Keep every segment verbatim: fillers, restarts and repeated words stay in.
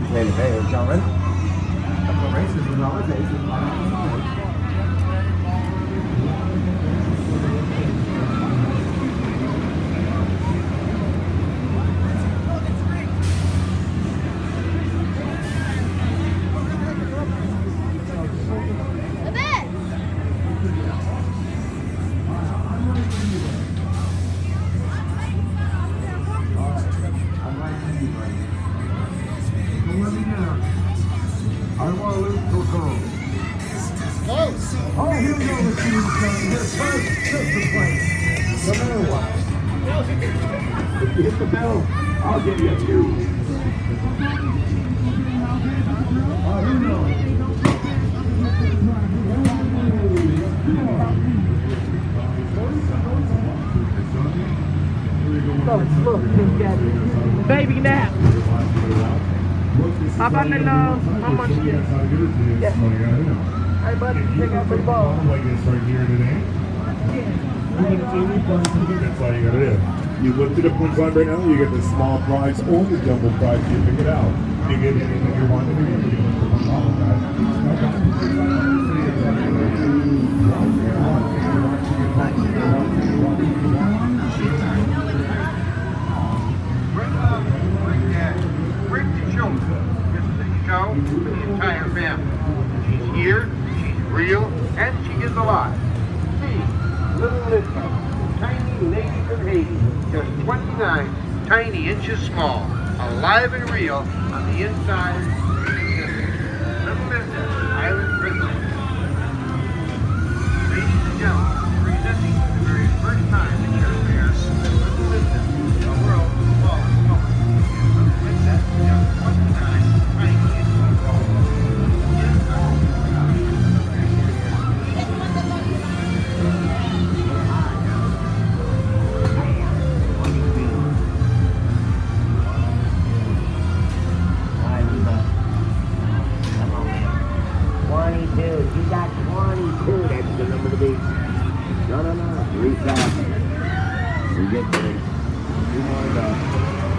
Ladies and gentlemen, the race is on the base. I don't want to lose to a girl. Oh! Oh, here we go, the team's coming. Here's first, just the place. No matter what. If you hit the bell, I'll give you a few. Oh, who knows? Look, look, he's got it. Baby now. How about the love? How much is it? Yeah. Hey, buddy, check out the ball. Right here today. That's all you gotta do. You look to the point guard right now, you get the small prize or the double prize, you pick it out. You get anything you want to do, you can get the all of Bring the children. This is a show for the entire family. She's here, she's real, and she is alive. See, little Linda, tiny lady from Haiti, just twenty-nine tiny inches small, alive and real on the inside. Little Linda, Island Princess. Ladies and gentlemen, presenting for the very first time in your fair, Little Linda, the world's smallest woman. Little Linda, just twenty-nine tiny inches tall. twenty-two. You got twenty-two. That's the number to beat. No, no, no. Three thousand. We get three. Two more to go.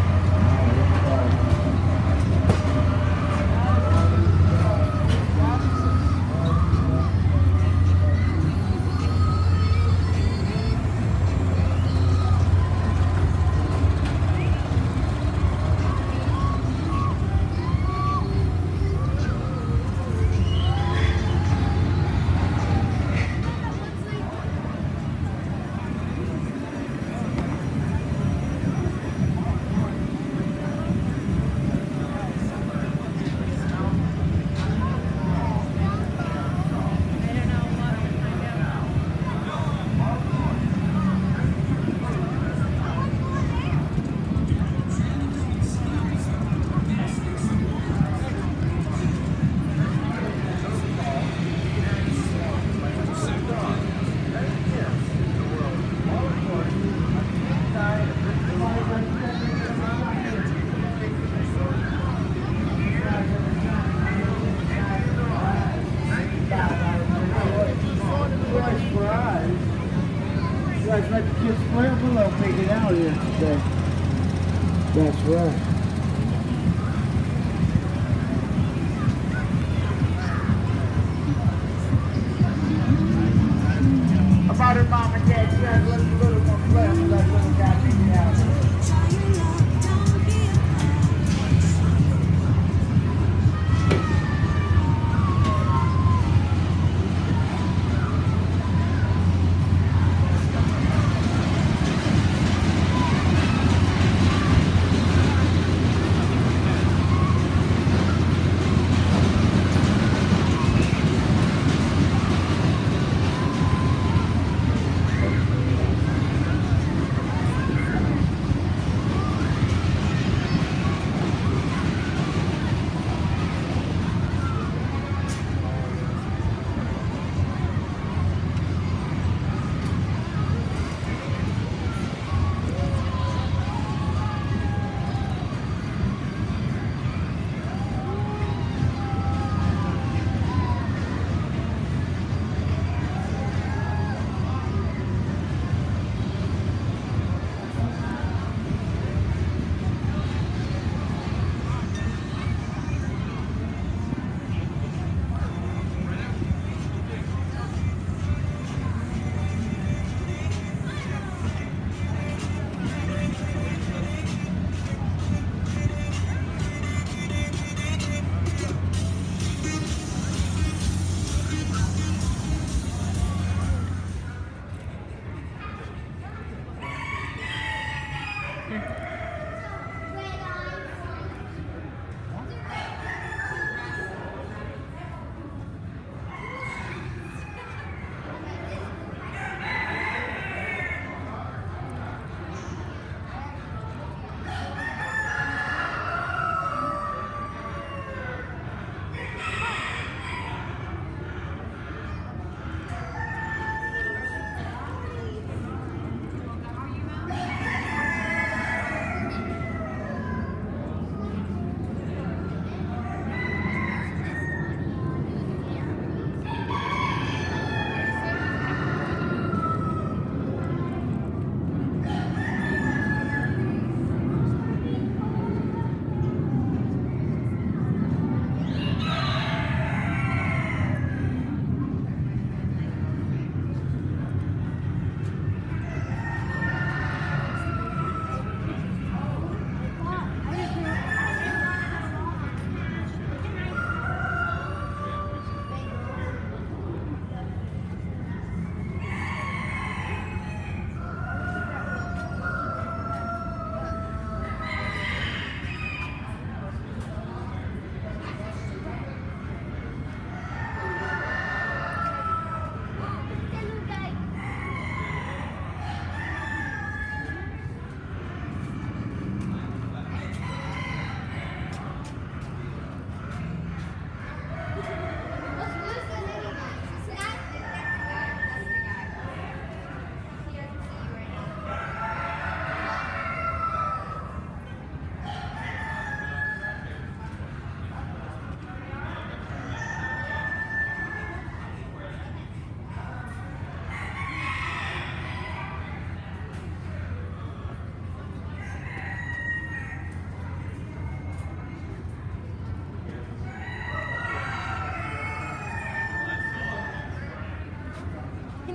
Let the kids square below make it out here today. That's right. About her mom and dad, you guys let the little one play and let the little guy make it out.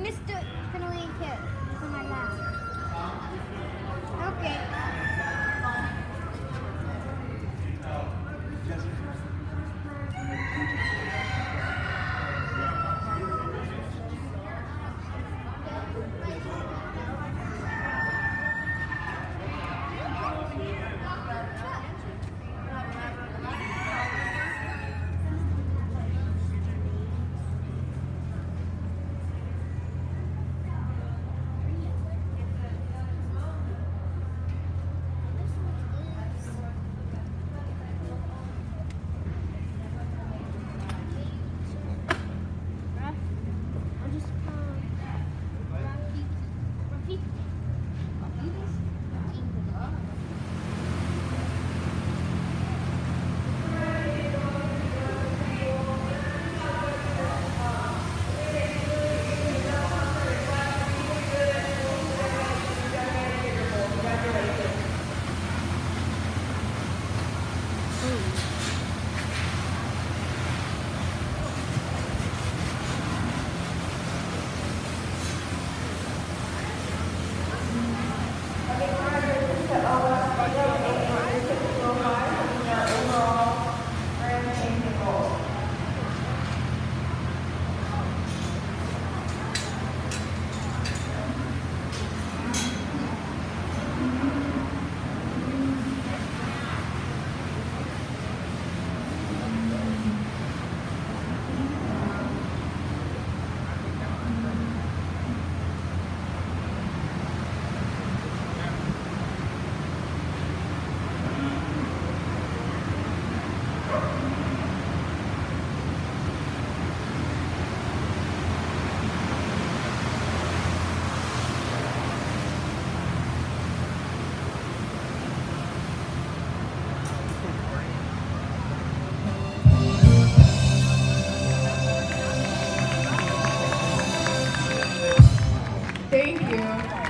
Mister Finley Kid for my lab. Okay. Thank you.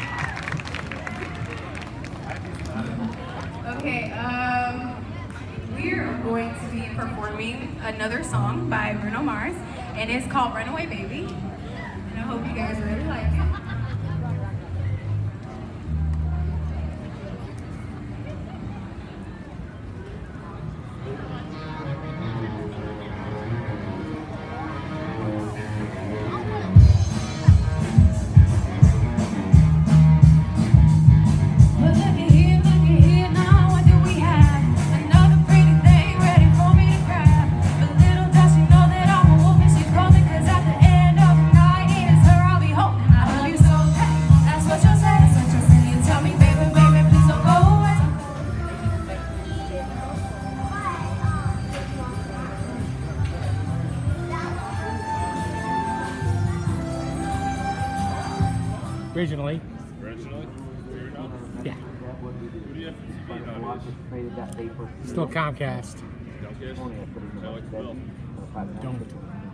Okay, um, we're going to be performing another song by Bruno Mars, and it's called Runaway Baby. And I hope you guys really like it. Originally. Originally? Yeah. What do you have for T V nowadays? Still Comcast. Comcast? I like the bill. Don't.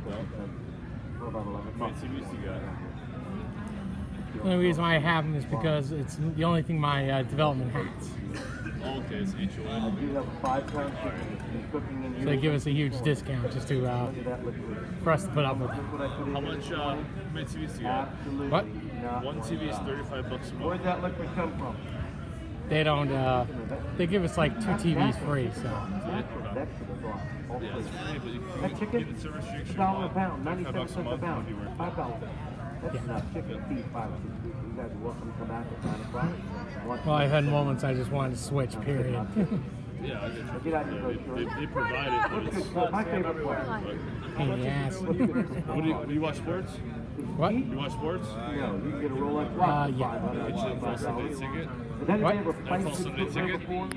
How many T Vs do you got? The only reason why I have them is because it's the only thing my uh, development has. Oh, okay, it's H O N. So they give us a huge discount just to uh, for us to put up with it. How much, uh, how many T Vs do you got? What? One T V is thirty-five bucks a month. Where'd that liquid come from? They don't. Uh, they give us like two T Vs free. So. Yeah, it's free, but you That can chicken, get the service a restriction. dollar a pound, ninety-seven bucks a cents a month pound, would be worth it. five dollars. That's Yeah. enough chicken feed five or six weeks. You guys are welcome to come back at nine o'clock. Well, I've had moments I just wanted to switch. Period. Yeah, I get you. Get out your Yeah, brochure. they, they, they provide it, but it's... My favorite part. Pain in the ass. What do you, do you watch sports? What? You watch sports? No, you can get a Rolex Uh, watch for yeah. five hundred Get you a full dollars. Sunday ticket? Has anybody What? ever That played full this Sunday footwear ticket? before?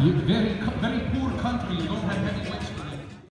You very